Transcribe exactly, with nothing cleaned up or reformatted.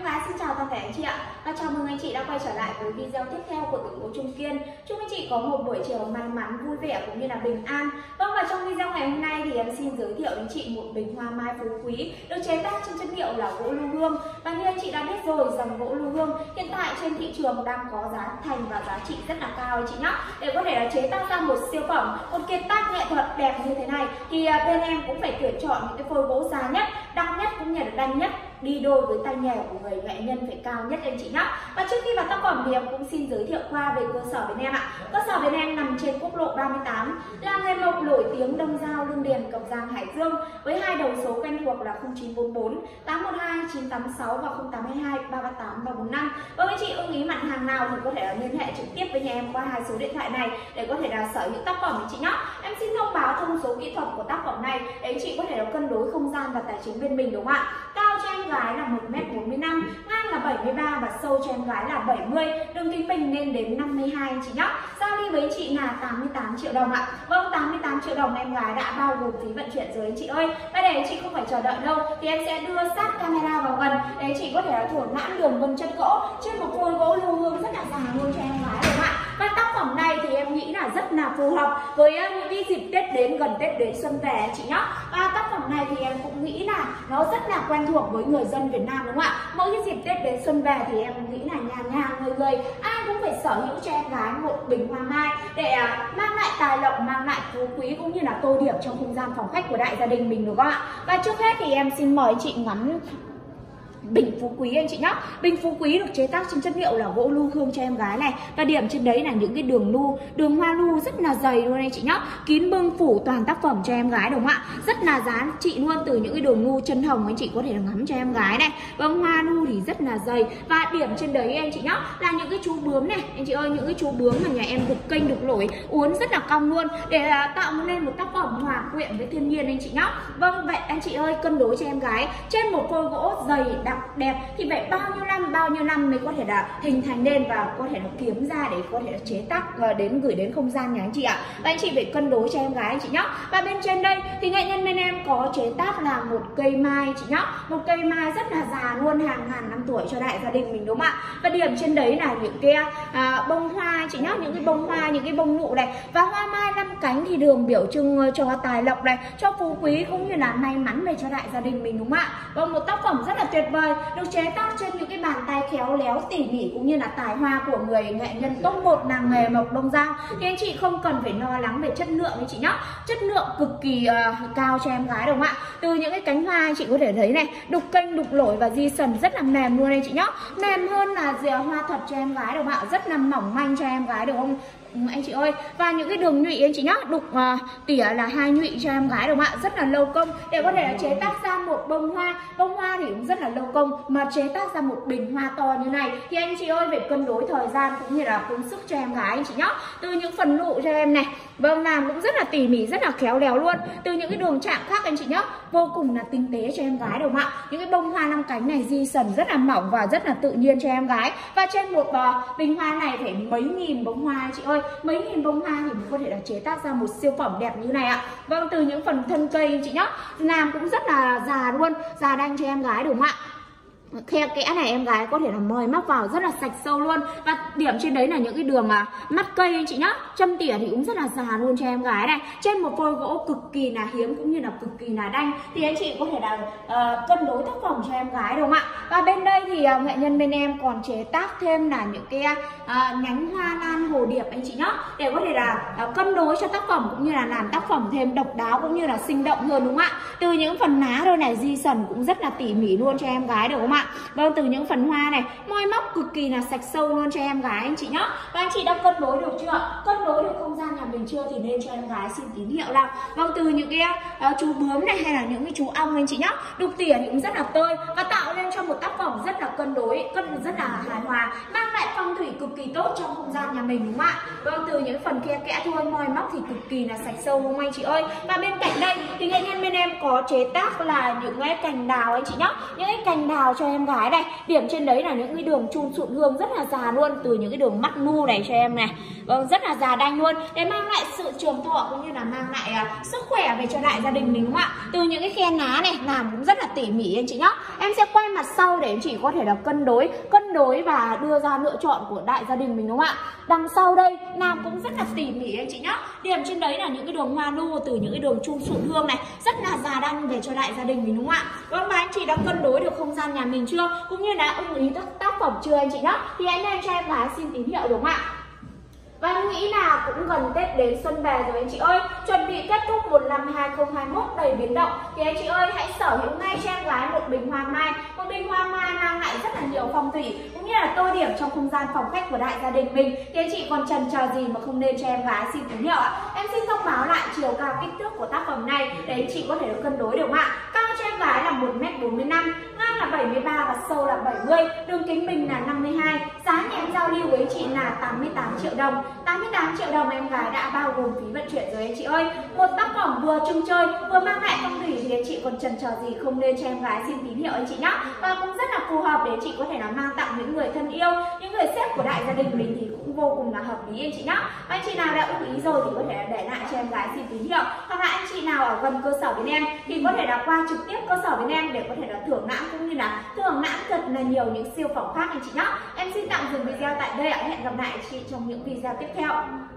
gái xin chào toàn thể anh chị ạ, và chào mừng anh chị đã quay trở lại với video tiếp theo của Tưởng Cô Trung Kiên. Chúc anh chị có một buổi chiều may mắn, vui vẻ cũng như là bình an. Vâng, và trong video ngày hôm nay thì em xin giới thiệu đến chị một bình hoa mai phú quý được chế tác trên chất liệu là gỗ lưu hương. Và như anh chị đã biết rồi, dòng gỗ lưu hương hiện tại trên thị trường đang có giá thành và giá trị rất là cao anh chị nhé. Để có thể là chế tác ra một siêu phẩm, một kiệt tác nghệ thuật đẹp như thế này thì bên em cũng phải tuyển chọn những cái phôi gỗ dài nhất, đắt nhất cũng như là đanh nhất, đi đôi với tay nghề của người nghệ nhân phải cao nhất anh chị nhé. Và trước khi vào tác phẩm thì em cũng xin giới thiệu qua về cơ sở bên em ạ. Cơ sở bên em nằm trên quốc lộ ba mươi tám, là nghề mộc nổi tiếng Đông Giao, Lương Điền, Cẩm Giang, Hải Dương, với hai đầu số quen thuộc là không chín bốn bốn tám một hai chín tám sáu và không tám hai hai ba ba tám ba bốn năm. Và anh chị ưng ý mặt hàng nào thì có thể là liên hệ trực tiếp với nhà em qua hai số điện thoại này để có thể là sở hữu tác phẩm anh chị nhé. Em xin thông báo thông số kỹ thuật của tác phẩm này để anh chị có thể là cân đối không gian và tài chính bên mình, đúng không ạ? Cao cho em gái là một mét bốn mươi lăm, ngang là bảy mươi ba và sâu cho em gái là bảy mươi, đường kính bình lên đến năm mươi hai anh chị nhé. Giao đi với chị là tám mươi tám triệu đồng ạ. Vâng, tám mươi tám triệu đồng em gái đã bao gồm phí vận chuyển rồi anh chị ơi. Và để anh chị không phải chờ đợi đâu thì em sẽ đưa sát camera vào gần để anh chị có thể là thưởng lãm đường vân chất gỗ trên một phôi gỗ lưu hương rất là dài luôn cho em gái, đúng không ạ? Và tác phẩm này thì em nghĩ là rất là phù hợp với những cái dịp Tết đến, gần Tết đến xuân về anh chị nhé. Và tác phẩm này thì em cũng nghĩ là nó rất là quen thuộc với người dân Việt Nam, đúng không ạ? Mỗi cái dịp Tết đến xuân về thì em nghĩ là nhà nhà người người ai cũng phải sở hữu cho em gái một bình hoa mai để mang lại tài lộc, mang lại phú quý cũng như là tô điểm trong không gian phòng khách của đại gia đình mình, đúng không ạ? Và trước hết thì em xin mời chị ngắm bình phú quý anh chị nhé. Bình phú quý được chế tác trên chất liệu là gỗ lưu hương cho em gái này, và điểm trên đấy là những cái đường lu, đường hoa lu rất là dày luôn anh chị nhé, kín bưng phủ toàn tác phẩm cho em gái, đúng không ạ? Rất là giá trị luôn, từ những cái đường lu chân hồng anh chị có thể là ngắm cho em gái này. Vâng, hoa lu thì rất là dày, và điểm trên đấy anh chị nhé là những cái chú bướm này anh chị ơi, những cái chú bướm mà nhà em đục kênh đục lỗi uốn rất là cong luôn để tạo nên một tác phẩm hòa quyện với thiên nhiên anh chị nhé. Vâng, vậy anh chị ơi, cân đối cho em gái trên một phôi gỗ dày đặc đẹp thì phải bao nhiêu năm bao nhiêu năm mới có thể là hình thành nên và có thể là kiếm ra để có thể là chế tác và đến gửi đến không gian nhà anh chị ạ. Và anh chị phải cân đối cho em gái anh chị nhé. Và bên trên đây thì nghệ nhân bên em có chế tác là một cây mai chị nhé, một cây mai rất là già luôn, hàng ngàn năm tuổi cho đại gia đình mình, đúng không ạ? Và điểm trên đấy là những cái à, bông hoa chị nhé, những cái bông hoa, những cái bông nụ này, và hoa mai năm cánh thì đường biểu trưng cho tài lộc này, cho phú quý cũng như là may mắn về cho đại gia đình mình, đúng không ạ? Và một tác phẩm rất là tuyệt vời được chế tác trên những cái bàn tay khéo léo tỉ mỉ cũng như là tài hoa của người nghệ nhân top một làng nghề mộc Đông Giao, thì anh chị không cần phải lo lắng về chất lượng anh chị nhé. Chất lượng cực kỳ uh, cao cho em gái, đúng không ạ? Từ những cái cánh hoa anh chị có thể thấy này, đục kênh đục lỗi và di sần rất là mềm luôn anh chị nhé, mềm hơn là dìa hoa thật cho em gái, đúng không ạ? Rất là mỏng manh cho em gái, được không anh chị ơi? Và những cái đường nhụy anh chị nhá, đục uh, tỉa là hai nhụy cho em gái, đúng không ạ? Rất là lâu công để có thể là chế tác ra một bông hoa. Bông hoa thì cũng rất là lâu công, mà chế tác ra một bình hoa to như này thì anh chị ơi phải cân đối thời gian cũng như là công sức cho em gái anh chị nhá. Từ những phần nụ cho em này, vâng, làm cũng rất là tỉ mỉ, rất là khéo léo luôn. Từ những cái đường chạm khác anh chị nhá, vô cùng là tinh tế cho em gái, đúng không ạ? Những cái bông hoa năm cánh này di sần rất là mỏng và rất là tự nhiên cho em gái. Và trên một uh, bình hoa này phải mấy nghìn bông hoa anh chị ơi, mấy nghìn bông hoa thì mình có thể là chế tác ra một siêu phẩm đẹp như này ạ. Vâng, từ những phần thân cây anh chị nhá, làm cũng rất là già luôn, già đanh cho em gái, đúng không ạ? Khe kẽ này em gái có thể là mời móc vào rất là sạch sâu luôn. Và điểm trên đấy là những cái đường à, mắt cây anh chị nhá, châm tỉa thì cũng rất là già luôn cho em gái này, trên một phôi gỗ cực kỳ là hiếm cũng như là cực kỳ là đanh thì anh chị có thể là uh, cân đối tác phẩm cho em gái, đúng không ạ? Và bên đây thì uh, nghệ nhân bên em còn chế tác thêm là những cái uh, nhánh hoa lan hồ điệp anh chị nhá, để có thể là uh, cân đối cho tác phẩm cũng như là làm tác phẩm thêm độc đáo cũng như là sinh động hơn, đúng không ạ? Từ những phần lá thôi này, di sần cũng rất là tỉ mỉ luôn cho em gái, được không ạ? Vâng, từ những phần hoa này môi móc cực kỳ là sạch sâu luôn cho em gái anh chị nhá. Và anh chị đã cân đối được chưa? Cân đối được không gian nhà mình chưa thì nên cho em gái xin tín hiệu nào. Vâng, từ những cái uh, chú bướm này hay là những cái chú ong anh chị nhá, đục tỉa thì cũng rất là tơi và tạo nên cho một tác phẩm rất là cân đối, cân rất là hài hòa, mang lại phong phong thủy cực kỳ tốt trong không gian nhà mình đúng không ạ? Vâng, từ những phần khe kẽ thôi, moi móc thì cực kỳ là sạch sâu không anh chị ơi. Và bên cạnh đây thì nghệ nhân bên em có chế tác là những cái cành đào anh chị nhá, những cái cành đào cho em gái này. Điểm trên đấy là những cái đường chun sụn hương rất là già luôn, từ những cái đường mắc nu này cho em này. Vâng, rất là già đanh luôn, để mang lại sự trường thọ cũng như là mang lại uh, sức khỏe về cho đại gia đình mình đúng không ạ? Từ những cái khe ná này làm cũng rất là tỉ mỉ anh chị nhá. Em sẽ quay mặt sau để anh chị có thể là cân đối, cân đối và đưa ra lựa chọn của đại gia đình mình đúng không ạ? Đằng sau đây làm cũng rất là tỉ mỉ anh chị nhá. Điểm trên đấy là những cái đường hoa nu từ những cái đường chun sụn hương này, rất là già đanh về cho đại gia đình mình đúng không ạ? Vâng, và anh chị đã cân đối được không gian nhà mình chưa? Cũng như đã ưng ý tác, tác phẩm chưa anh chị nhá? Thì hãy nên cho em gái xin tín hiệu đúng không ạ? Và em nghĩ là cũng gần Tết đến xuân về rồi anh chị ơi, chuẩn bị kết thúc một năm hai không hai mốt đầy biến động thì anh chị ơi hãy sở hữu ngay cho em gái một bình hoa mai. Một bình hoa mai mang lại rất là nhiều phong thủy cũng như là tô điểm trong không gian phòng khách của đại gia đình mình. Thì anh chị còn chần chờ gì mà không nên cho em gái xin tín hiệu ạ? Em xin thông báo lại chiều cao kích thước của tác phẩm này để anh chị có thể được cân đối được không ạ? Cao cho em gái là một mét bốn mươi lăm, ngang là bảy mươi ba và sâu là bảy mươi, đường kính bình là năm mươi hai. Giá nhà em giao lưu với anh chị là tám mươi tám triệu đồng. tám mươi tám triệu đồng em gái đã bao gồm phí vận chuyển rồi anh chị ơi. Một tác phẩm vừa trưng chơi vừa mang lại phong thủy thì anh chị còn chần chờ gì không nên cho em gái xin tín hiệu anh chị nhá. Và cũng rất là phù hợp để anh chị có thể là mang tặng những người thân yêu, những người sếp của đại gia đình mình thì cũng vô cùng là hợp lý anh chị nhá. Anh chị nào đã ưng ý rồi thì có thể để lại cho em gái xin tín hiệu, hoặc là anh chị nào ở gần cơ sở bên em thì có thể là qua trực tiếp cơ sở bên em để có thể là thưởng lãm cũng như là thưởng lãm thật là nhiều những siêu phẩm khác anh chị nhá. Em xin tạm dừng video tại đây ạ. Hẹn gặp lại anh chị trong những video tiếp theo.